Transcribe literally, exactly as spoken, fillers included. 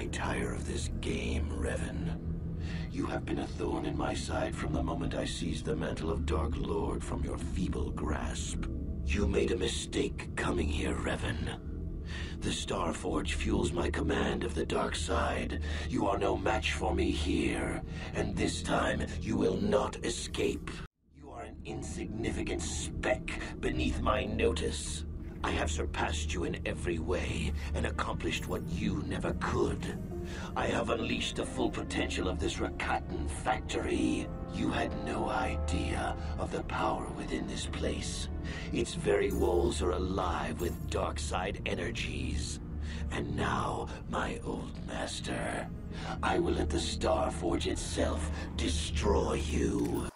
I tire of this game, Revan. You have been a thorn in my side from the moment I seized the mantle of Dark Lord from your feeble grasp. You made a mistake coming here, Revan. The Starforge fuels my command of the dark side. You are no match for me here, and this time you will not escape. You are an insignificant speck beneath my notice. I have surpassed you in every way and accomplished what you never could. I have unleashed the full potential of this Rakatan factory. You had no idea of the power within this place. Its very walls are alive with dark side energies. And now, my old master, I will let the Starforge itself destroy you.